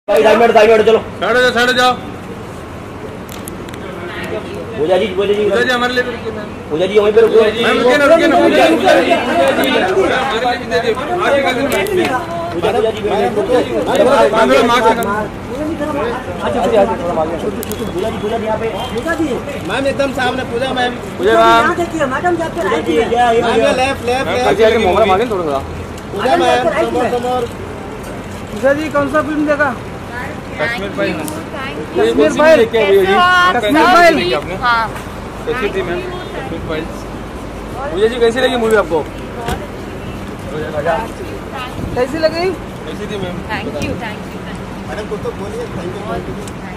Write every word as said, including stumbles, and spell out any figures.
भाई ढाई मिनट ढाई मिनट चलो साइड जाओ साइड जाओ। पूजा जी पूजा जी पूजा जी हमारे लिए पूजा जी वहीं पे रुको। मैम रुकिए ना रुकिए ना पूजा जी पूजा जी हमारे लिए भी दे दे आज का दिन पूजा जी मैम थोड़ा मास्क लगा। अच्छा अच्छा थोड़ा मांगे पूजा जी पूजा जी यहां पे पूजा जी मैम एकदम सामने पूजा मैम पूजा मैम यहां देखिए मैडम जाके राइट में मैम लेफ्ट लेफ्ट आगे आगे मोबाइल मांगे थोड़ा सा। पूजा मैम समोर पूजा जी कौन सा फिल्म देखा? कश्मीर फाइल कश्मीर फाइल लेके आई है जी। कश्मीर फाइल आपने कैसी थी मैम कश्मीर फाइल? पूजा जी कैसी लगी मूवी आपको? कैसी लगी? कैसी थी ma'am? Thank you thank you madam को तो बोलिए थैंक यू।